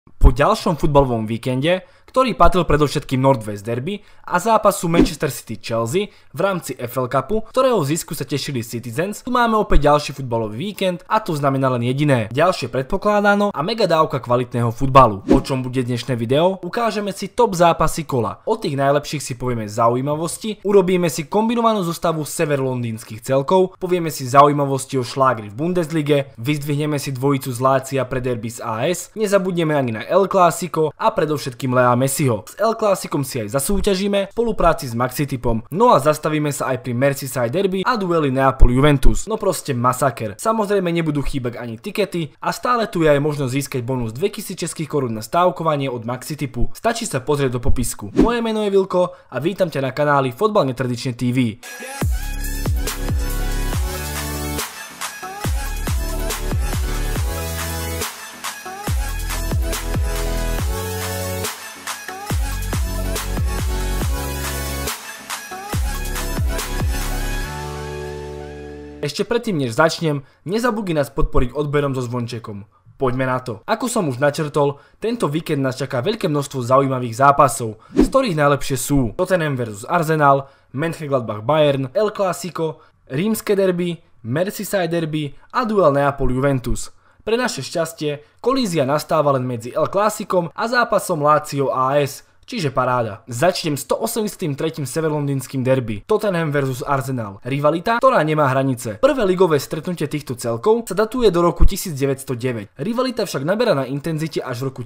Po ďalšom futbalovom víkende, ktorý patril predovšetkým Northwest Derby a zápasu Manchester City-Chelsea v rámci FL Cupu, ktorého zisku sa tešili Citizens, tu máme opäť ďalší futbalový víkend a to znamená len jediné: ďalšie predpokladáno a mega dávka kvalitného futbalu. O čom bude dnešné video? Ukážeme si top zápasy kola. O tých najlepších si povieme zaujímavosti, urobíme si kombinovanú zostavu severlondýnskych celkov, povieme si zaujímavosti o šlágri v Bundeslige, vyzdvihneme si dvojicu z Lazia pre derby z AS, nezabudneme ani na El Clásico a predovšetkým Lea Messiho. S El Clásicom si aj zasúťažíme v spolupráci s Maxitipom. No a zastavíme sa aj pri Merseyside derby a duely Neapol-Juventus. No proste masaker. Samozrejme nebudú chýbať ani tikety a stále tu je aj možnosť získať bonus 2000 českých korún na stávkovanie od Maxitipu. Stačí sa pozrieť do popisku. Moje meno je Vilko a vítam ťa na kanáli Fotbal netradične TV. Ešte predtým, než začnem, nezabudni nás podporiť odberom so zvončekom. Poďme na to. Ako som už načrtol, tento víkend nás čaká veľké množstvo zaujímavých zápasov, z ktorých najlepšie sú Tottenham vs Arsenal, Mönchengladbach Bayern, El Clásico, rímske derby, Merseyside derby a duel Neapol-Juventus. Pre naše šťastie, kolízia nastáva len medzi El Clásicom a zápasom Lazio AS, čiže paráda. Začnem 183. severlondýnskym derby Tottenham vs Arsenal. Rivalita, ktorá nemá hranice. Prvé ligové stretnutie týchto celkov sa datuje do roku 1909. Rivalita však naberá na intenzite až v roku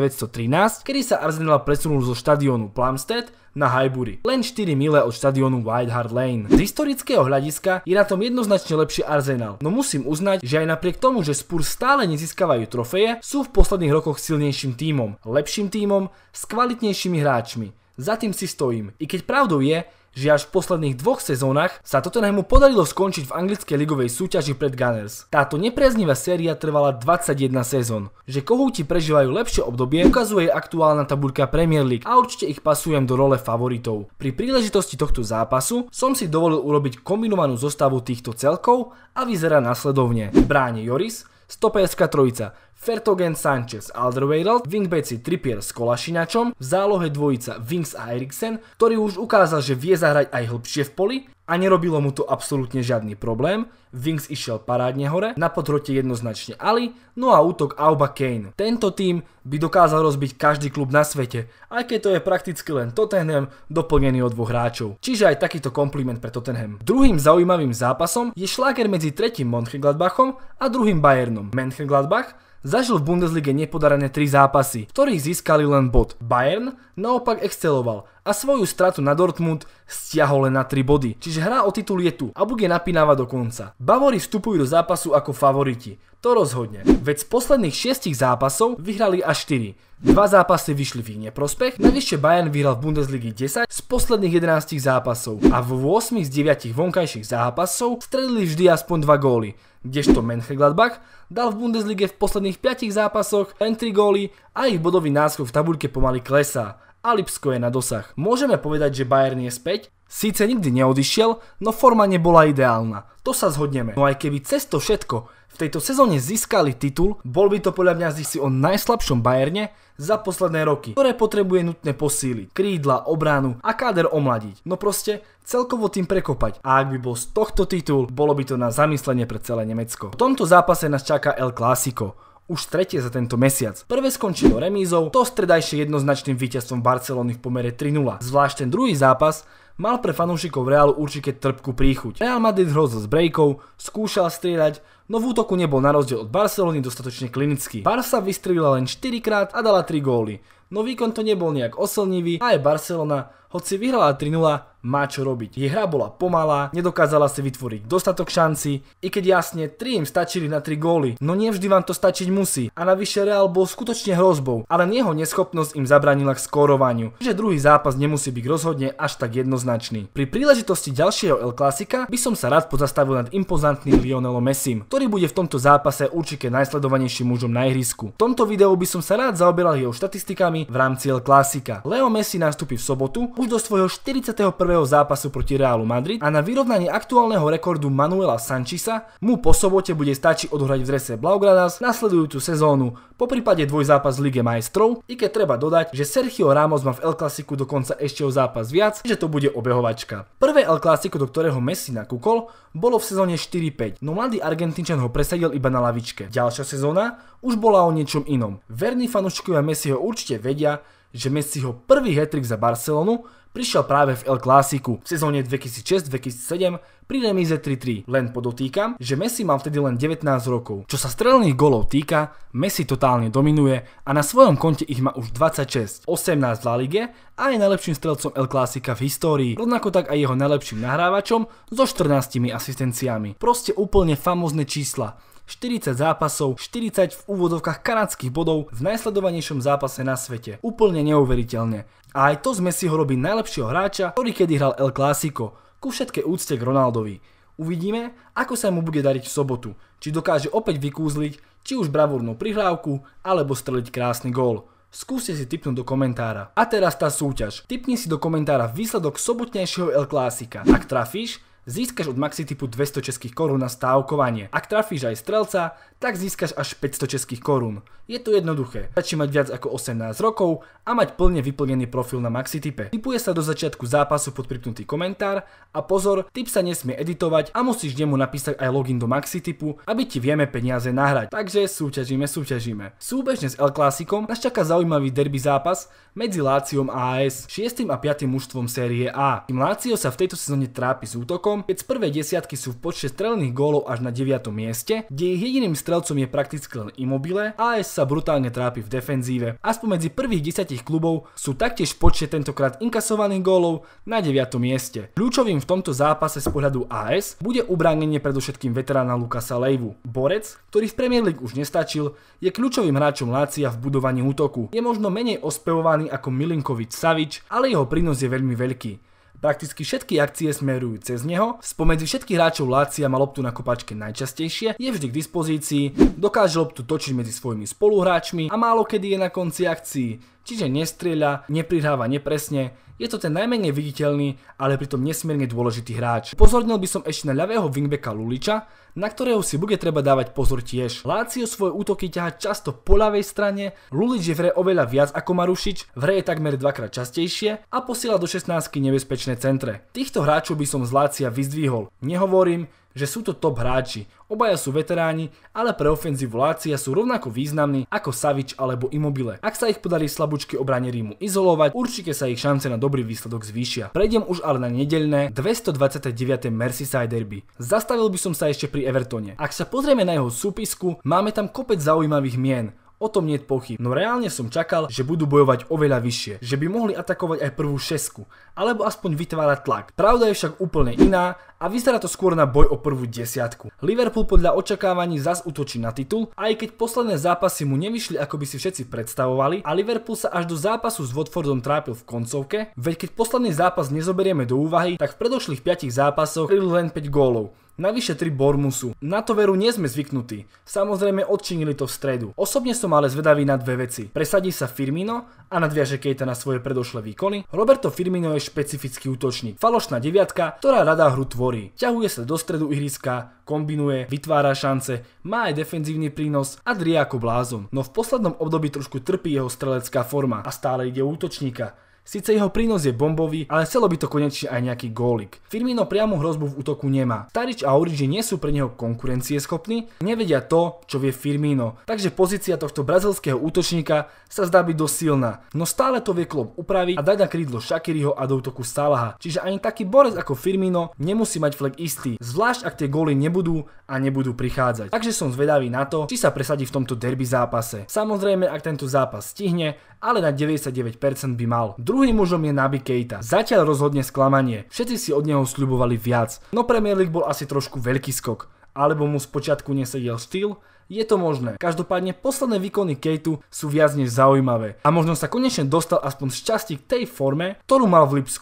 1913, kedy sa Arsenal presunul zo štadiónu Plumstead na Highbury, len 4 mile od štadiónu White Hart Lane. Z historického hľadiska je na tom jednoznačne lepší Arsenal, no musím uznať, že aj napriek tomu, že Spurs stále nezískavajú trofeje, sú v posledných rokoch silnejším tímom, lepším tímom, s kvalitnejšími hráčmi. Za tým si stojím, i keď pravdou je, že až v posledných dvoch sezónach sa Tottenhamu podarilo skončiť v anglickej ligovej súťaži pred Gunners. Táto nepriaznivá séria trvala 21 sezón. Že kohúti prežívajú lepšie obdobie, ukazuje aktuálna tabuľka Premier League a určite ich pasujem do role favoritov. Pri príležitosti tohto zápasu som si dovolil urobiť kombinovanú zostavu týchto celkov a vyzerá nasledovne: v bráne Joris, stoperská trojica Vertonghen, Sanchez, Alderweireld, wingbacki Trippier s Kolasinačom, v zálohe dvojica Winks a Eriksen, ktorý už ukázal, že vie zahrať aj hlbšie v poli a nerobilo mu to absolútne žiadny problém. Winks išiel parádne hore, na podhrote jednoznačne Ali, no a útok Auba Kane. Tento tým by dokázal rozbiť každý klub na svete, aj keď to je prakticky len Tottenham doplnený o dvoch hráčov. Čiže aj takýto kompliment pre Tottenham. Druhým zaujímavým zápasom je šláger medzi tretím Mönchengladbachom a druhým Bayernom. Mönchengladbach zažil v Bundeslige nepodarené 3 zápasy, v ktorých získali len bod. Bayern naopak exceloval a svoju stratu na Dortmund stiahol len na 3 body. Čiže hra o titul je tu a bude napínava do konca. Bavori vstupujú do zápasu ako favoriti. To rozhodne. Veď z posledných 6 zápasov vyhrali až 4. 2 zápasy vyšli v ich neprospech, navyše Bayern vyhral v Bundesligy 10 z posledných 11 zápasov a v 8 z 9 vonkajších zápasov strelili vždy aspoň 2 góly, kdežto Mönchengladbach dal v Bundeslige v posledných 5 zápasoch len 3 góly a ich bodový náskok v tabuľke pomaly klesá a Lipsko je na dosah. Môžeme povedať, že Bayern je späť? Síce nikdy neodišiel, no forma nebola ideálna. To sa zhodneme. No aj keby cez to všetko v tejto sezóne získali titul, bol by to podľa mňa si o najslabšom Bayerne za posledné roky, ktoré potrebuje nutné posíliť, krídla, obranu a káder omladiť. No proste celkovo tým prekopať. A ak by bol z tohto titul, bolo by to na zamyslenie pre celé Nemecko. V tomto zápase nás čaká El Clásico. Už tretie za tento mesiac. Prvé skončilo remízou, to stredajšie jednoznačným víťazstvom Barcelony v pomere 3-0. Zvlášť ten druhý zápas mal pre fanúšikov Realu určite trpkú príchuť. Real Madrid hrozil z breakov, skúšal strieľať, no v útoku nebol na rozdiel od Barcelony dostatočne klinický. Barca vystrelila len 4 krát a dala 3 góly. No výkon to nebol nejak oslnivý a aj Barcelona, hoci vyhrala 3-0, má čo robiť. Jej hra bola pomalá, nedokázala si vytvoriť dostatok šancí, i keď jasne 3 im stačili na 3 góly, no nie vždy vám to stačiť musí. A navyše Real bol skutočne hrozbou, ale jeho neschopnosť im zabránila k skórovaniu, že druhý zápas nemusí byť rozhodne až tak jednoznačný. jednoznačný. Pri príležitosti ďalšieho El Clásica by som sa rád pozastavil nad impozantným Lionelom Messim, ktorý bude v tomto zápase určite najsledovanejším mužom na ihrisku. V tomto videu by som sa rád zaoberal jeho štatistikami v rámci El Clásica. Leo Messi nastúpi v sobotu už do svojho 41. zápasu proti Realu Madrid a na vyrovnanie aktuálneho rekordu Manuela Sancheza mu po sobote bude stačiť odohrať v drese Blaugranas nasledujúcu sezónu, poprípade dvojzápas v Lige majstrov, i keď treba dodať, že Sergio Ramos má v El Clásicu dokonca ešte o zápas viac, že to bude obehovačka. Prvé El Clásico, do ktorého Messi nakúkol, bolo v sezóne 4-5, no mladý Argentínčan ho presadil iba na lavičke. Ďalšia sezóna už bola o niečom inom. Verní fanúšikovia Messiho určite vedia, že Messiho prvý hat-trick za Barcelonu prišiel práve v El Clásicu v sezóne 2006-2007 pri remíze 3-3. Len podotýkam, že Messi mal vtedy len 19 rokov. Čo sa strelných golov týka, Messi totálne dominuje a na svojom konte ich má už 26, 18 v La Lige a je najlepším strelcom El Clásica v histórii, rovnako tak aj jeho najlepším nahrávačom so 14 asistenciami. Proste úplne famózne čísla. 40 zápasov, 40 v úvodovkách kanadských bodov v najsledovanejšom zápase na svete. Úplne neuveriteľne. A aj to z Messiho robí najlepšieho hráča, ktorý kedy hral El Clásico. Ku všetkej úcte k Ronaldovi. Uvidíme, ako sa mu bude dariť v sobotu. Či dokáže opäť vykúzliť, či už bravúrnu prihrávku, alebo streliť krásny gól. Skúste si tipnúť do komentára. A teraz tá súťaž. Tipni si do komentára výsledok sobotnejšieho El Clásica. Ak trafíš, získaš od Maxitypu 200 českých korún na stávkovanie. Ak trafíš aj strelca, tak získaš až 500 českých korún. Je to jednoduché. Stačí mať viac ako 18 rokov a mať plne vyplnený profil na Maxitype. Tipuje sa do začiatku zápasu pod pripnutý komentár a pozor, tip sa nesmie editovať a musíš nemu napísať aj login do Maxitypu, aby ti vieme peniaze nahrať. Takže súťažíme. Súbežne s El Clásicom nás čaká zaujímavý derby zápas medzi Láciom a AS, 6. a 5. mužstvom série A. Tým Lácio sa v tejto sezóne trápi s útokom, keď z prvej desiatky sú v počte strelných gólov až na 9. mieste, kde ich jediným strelcom je prakticky len Immobile, a AS sa brutálne trápi v defenzíve. A spomedzi prvých 10 klubov sú taktiež v počte tentokrát inkasovaných gólov na 9. mieste. Kľúčovým v tomto zápase z pohľadu AS bude ubránenie predovšetkým veterána Lucasa Leivu. Borec, ktorý v Premier League už nestačil, je kľúčovým hráčom Lácia v budovaní útoku. Je možno menej ospevovaný ako Milinkovič Savic, ale jeho prínos je veľmi veľký. Prakticky všetky akcie smerujú cez neho, spomedzi všetkých hráčov Lácia má loptu na kopačke najčastejšie, je vždy k dispozícii, dokáže loptu točiť medzi svojimi spoluhráčmi a málo kedy je na konci akcií, čiže nestrieľa, neprihráva nepresne. Je to ten najmenej viditeľný, ale pritom nesmierne dôležitý hráč. Upozornil by som ešte na ľavého wingbacka Luliča, na ktorého si bude treba dávať pozor tiež. Lácio svoje útoky ťaha často po ľavej strane, Lulič je v hre oveľa viac ako Marušič, v hre je takmer dvakrát častejšie a posiela do 16 nebezpečné centre. Týchto hráčov by som z Lácia vyzdvihol. Nehovorím, že sú to top hráči, obaja sú veteráni, ale pre ofenzívu Lácia sú rovnako významní ako Savic alebo Immobile. Ak sa ich podarí slabúčky obrane Rímu izolovať, určite sa ich šance na dobrý výsledok zvýšia. Prejdem už ale na nedeľné 229. Merseyside derby. Zastavil by som sa ešte pri Evertone. Ak sa pozrieme na jeho súpisku, máme tam kopec zaujímavých mien. O tom nie je pochyb, no reálne som čakal, že budú bojovať oveľa vyššie, že by mohli atakovať aj prvú šesku, alebo aspoň vytvárať tlak. Pravda je však úplne iná a vyzerá to skôr na boj o prvú desiatku. Liverpool podľa očakávaní zas útočí na titul, aj keď posledné zápasy mu nevyšli ako by si všetci predstavovali a Liverpool sa až do zápasu s Watfordom trápil v koncovke, veď keď posledný zápas nezoberieme do úvahy, tak v predošlých 5 zápasoch kryli len 5 gólov. Navyše 3 Bournemouthu. Na to veru nie sme zvyknutí. Samozrejme odčinili to v stredu. Osobne som ale zvedavý na dve veci. Presadí sa Firmino a nadviaže Keita na svoje predošlé výkony. Roberto Firmino je špecifický útočník. Falošná deviatka, ktorá rada hru tvorí. Ťahuje sa do stredu ihriska, kombinuje, vytvára šance, má aj defenzívny prínos a drie ako blázon. No v poslednom období trošku trpí jeho strelecká forma a stále ide o útočníka. Sice jeho prínos je bombový, ale chcelo by to konečne aj nejaký gólik. Firmino priamu hrozbu v útoku nemá. Starič a Origi nie sú pre neho konkurencieschopní, nevedia to, čo vie Firmino. Takže pozícia tohto brazilského útočníka sa zdá byť dosť silná. No stále to vie Klopp upraviť a dať na krídlo Shaqiriho a do útoku Salaha. Čiže ani taký borec ako Firmino nemusí mať flek istý, zvlášť ak tie góly nebudú a nebudú prichádzať. Takže som zvedavý na to, či sa presadí v tomto derby zápase. Samozrejme, ak tento zápas stihne, ale na 99% by mal. Druhým mužom je Naby Keita. Zatiaľ rozhodne sklamanie. Všetci si od neho sľubovali viac. No Premier League bol asi trošku veľký skok. Alebo mu spočiatku nesedel štýl? Je to možné. Každopádne posledné výkony Keitu sú viac než zaujímavé. A možno sa konečne dostal aspoň z časti k tej forme, ktorú mal v Lipsku.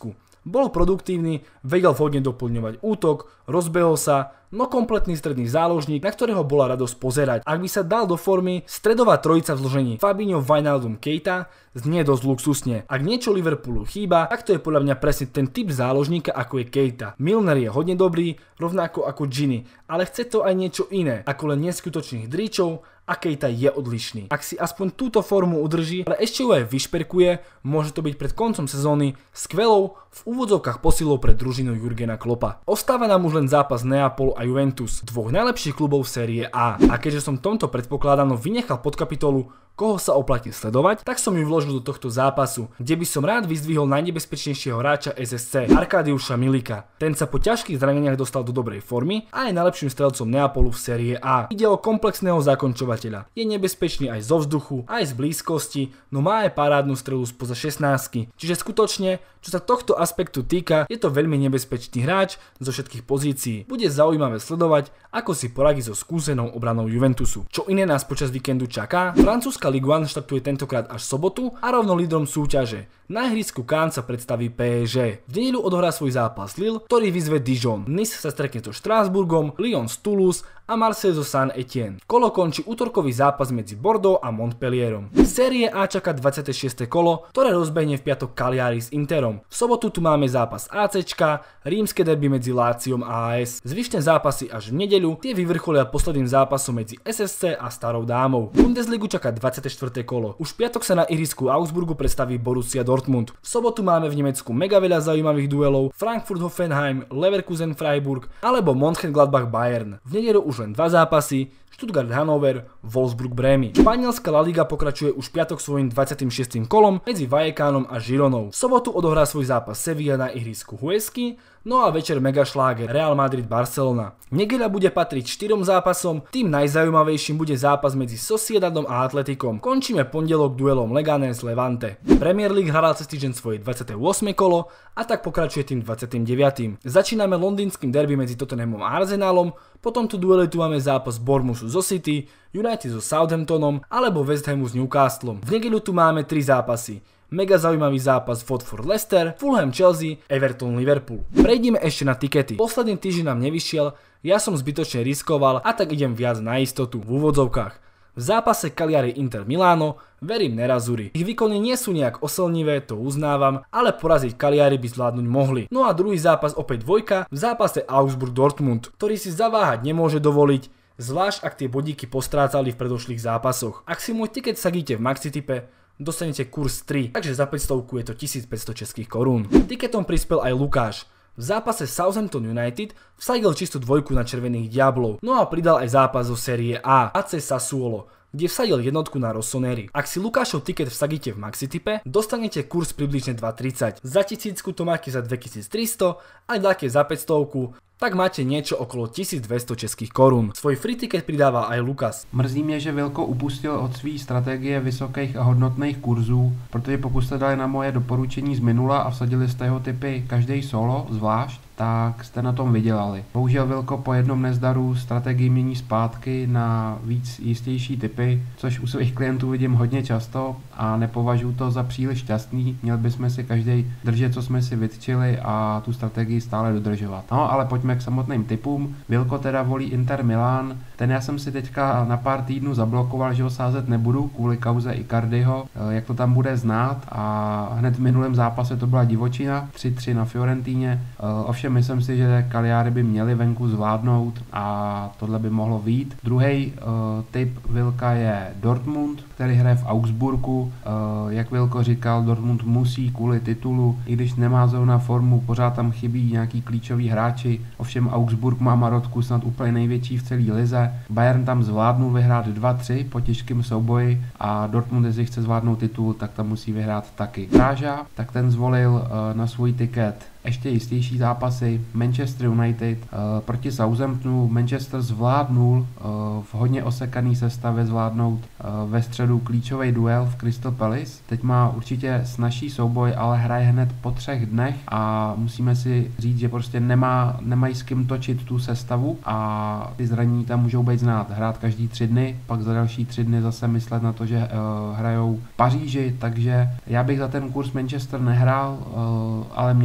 Bol produktívny, vedel vhodne doplňovať útok, rozbehol sa, no kompletný stredný záložník, na ktorého bola radosť pozerať. Ak by sa dal do formy, stredová trojica v zložení Fabinho, Wijnaldum, Keita znie dosť luxusne. Ak niečo Liverpoolu chýba, tak to je podľa mňa presne ten typ záložníka ako je Keita. Milner je hodne dobrý, rovnako ako Gini, ale chce to aj niečo iné, ako len neskutočných dríčov, a Keita je odlišný. Ak si aspoň túto formu udrží, ale ešte ju aj vyšperkuje, môže to byť pred koncom sezóny skvelou v úvodzovkách posilou pre družinu Jurgena Kloppa. Ostáva nám už len zápas Neapol a Juventus, dvoch najlepších klubov série A. A keďže som tomto predpokladano vynechal podkapitolu koho sa oplatí sledovať, tak som ju vložil do tohto zápasu, kde by som rád vyzdvihol najnebezpečnejšieho hráča SSC, Arkadiuša Milika. Ten sa po ťažkých zraneniach dostal do dobrej formy a je najlepším strelcom Neapolu v série A. Ide o komplexného zakončovateľa. Je nebezpečný aj zo vzduchu, aj z blízkosti, no má aj parádnu strelu spoza 16. Čiže skutočne, čo sa tohto aspektu týka, je to veľmi nebezpečný hráč zo všetkých pozícií. Bude zaujímavé sledovať, ako si poradí so skúsenou obranou Juventusu. Čo iné nás počas víkendu čaká? Francúzska Ligue 1 štartuje tentokrát až sobotu a rovno lídrom súťaže. Na ihrisku Cannes sa predstaví PSG. V nedeľu odohrá svoj zápas Lille, ktorý vyzve Dijon. Nice sa stretne so Štrásburgom, Lyon s Toulouse a Marseille so Saint-Étienne. Kolo končí útorkový zápas medzi Bordeaux a Montpellierom. Série A čaká 26. kolo, ktoré rozbehne v piatok Cagliari s Interom. V sobotu tu máme zápas ACčka, rímske derby medzi Láciom a AS. Zvyšné zápasy až v nedeľu, tie vyvrcholia posledným zápasom medzi SSC a Starou dámou. Bundesligu čaká 24. kolo. Už v piatok sa na ihrisku Augsburgu predstaví Borussia Dortmund. V sobotu máme v Nemecku mega veľa zaujímavých duelov: Frankfurt Hoffenheim, Leverkusen Freiburg alebo Mönchengladbach Bayern. V nedeľu už len dva zápasy: Stuttgart Hannover, Wolfsburg Bremy. Španielská La Liga pokračuje už piatok svojím 26. kolom medzi Vallecánom a Gironou. V sobotu odohrá svoj zápas Sevilla na ihrisku Huesky, no a večer megašláger Real Madrid Barcelona. Nedeľa bude patriť 4 zápasom, tým najzaujímavejším bude zápas medzi Sociedadom a Atleticom. Končíme pondelok duelom Leganés Levante. Premier League hral cez týždeň svoje 28. kolo a tak pokračuje tým 29. Začíname londýnskym derby medzi Tottenhamom a Arsenalom, potom tu duely tu máme zápas Bournemouthu zo City, United so Southamptonom alebo West Hamu s Newcastlom. V nedeľu tu máme 3 zápasy. Mega zaujímavý zápas Watford Leicester, Fulham Chelsea, Everton Liverpool. Prejdime ešte na tikety. Posledný týždeň nám nevyšiel, ja som zbytočne riskoval a tak idem viac na istotu v úvodzovkách. V zápase Cagliari Inter Milano verím Nerazzurri. Ich výkony nie sú nejak oslnivé, to uznávam, ale poraziť Cagliari by zvládnuť mohli. No a druhý zápas opäť dvojka, v zápase Augsburg Dortmund, ktorý si zaváhať nemôže dovoliť, zvlášť ak tie bodíky postrácali v predošlých zápasoch. Ak si môj tiket sadíte v Maxitipe, dostanete kurz 3, takže za 500 je to 1500 českých korún. Tiketom prispel aj Lukáš. V zápase Southampton United vsadil čistú dvojku na červených diablov, no a pridal aj zápas zo série A, AC Sassuolo, kde vsadil jednotku na Rossoneri. Ak si Lukášov tiket vsadíte v Maxitipe, dostanete kurz približne 2,30. Za 1000 to máte za 2300 a také za 500, tak máte niečo okolo 1200 českých korun. Svoj free ticket pridává aj Lukas. Mrzí mě, že Vilko upustil od své strategie vysokých a hodnotných kurzů, protože pokud jste dali na moje doporučení z minula a vsadili jste jeho typy každý solo zvlášť, tak jste na tom vydělali. Bohužel Vilko po jednom nezdaru strategii mění zpátky na víc jistější typy, což u svých klientů vidím hodně často a nepovažuji to za příliš šťastný. Měli bychom si každý držet, co jsme si vytčili a tu strategii stále dodržovat. No, ale pojďme k samotným typům. Vilko teda volí Inter Milan. Ten já jsem si teďka na pár týdnů zablokoval, že ho sázet nebudu kvůli kauze Icardiho, jak to tam bude znát, a hned v minulém zápase to byla divočina, 3-3 na Fiorentíně. Ovšem myslím si, že Cagliari by měli venku zvládnout a tohle by mohlo vyjít. Druhý typ Vilka je Dortmund, který hraje v Augsburgu. Jak Vilko říkal, Dortmund musí kvůli titulu, i když nemá zrovna formu, pořád tam chybí nějaký klíčoví hráči. Ovšem Augsburg má marotku snad úplně největší v celé lize. Bayern tam zvládnul vyhrát 2-3 po těžkém souboji a Dortmund, jestli chce zvládnout titul, tak tam musí vyhrát taky. Práža, tak ten zvolil na svůj tiket ještě jistější zápasy. Manchester United proti Southamptonu. Manchester zvládnul v hodně osekaný sestavě zvládnout ve středu klíčový duel v Crystal Palace. Teď má určitě snazší souboj, ale hraje hned po 3 dnech a musíme si říct, že prostě nemají s kým točit tu sestavu a ty zranění tam můžou být znát. Hrát každý 3 dny, pak za další 3 dny zase myslet na to, že hrajou v Paříži, takže já bych za ten kurz Manchester nehrál, ale měli by to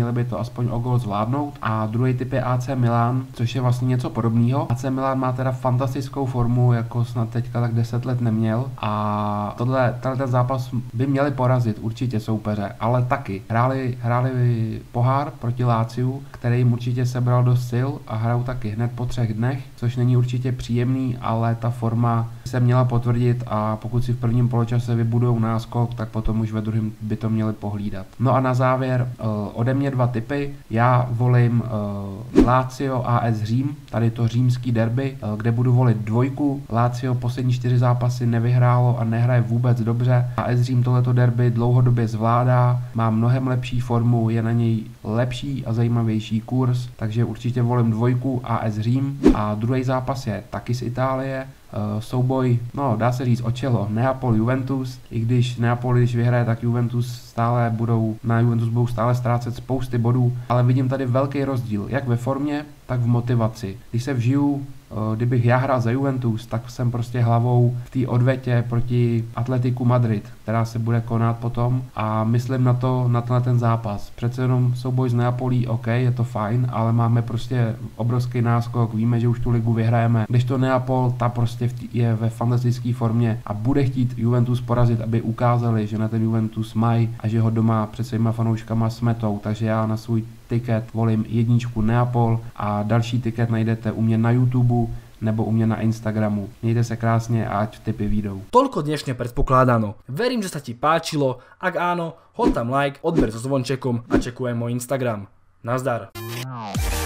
aspoň o gól zvládnout. A druhý typ je AC Milan, což je vlastně něco podobného. AC Milan má teda fantastickou formu, jako snad teďka tak 10 let neměl, a tenhle zápas by měli porazit určitě soupeře, ale taky hráli pohár proti Láciu, který jim určitě sebral dost sil a hrajou taky hned po 3 dnech, což není určitě příjemný, ale ta forma se měla potvrdit a pokud si v prvním poločase vybudou náskok, tak potom už ve druhém by to měli pohlídat. No a na závěr ode mě 2 tipy. Já volím Lazio AS Řím, tady to římský derby, kde budu volit 2. Lazio poslední 4 zápasy nevyhrálo a nehraje vůbec dobře. AS Řím tohleto derby dlouhodobě zvládá, má mnohem lepší formu, je na něj lepší a zajímavější kurz, takže určitě volím 2 AS Řím. A druhý zápas je taky z Itálie, souboj, no dá se říct o čelo, Neapol-Juventus, i když Neapol, když vyhraje, tak Juventus budou stále ztrácet spousty bodů, ale vidím tady velký rozdíl, jak ve formě, tak v motivaci. Když se vžiju, kdybych já hrál za Juventus, tak jsem prostě hlavou v té odvetě proti Atletiku Madrid, která se bude konat potom, a myslím na ten zápas. Přece jenom souboj z Neapolí, OK, je to fajn, ale máme prostě obrovský náskok, víme, že už tu ligu vyhrajeme. Kdežto Neapol, ta prostě je ve fantastické formě a bude chtít Juventus porazit, aby ukázali, že na ten Juventus mají a že ho doma před svýma fanouškama smetou. Takže já na svůj tiket volím 1 Neapol a další tiket najdete u mě na YouTube nebo u mě na Instagramu. Mějte se krásně a ať tipy výjdou. Toľko dnešne predpokladano. Verím, že sa ti páčilo. Ak áno, hoď tam like, odber so zvončekom a čekujem môj Instagram. Nazdar.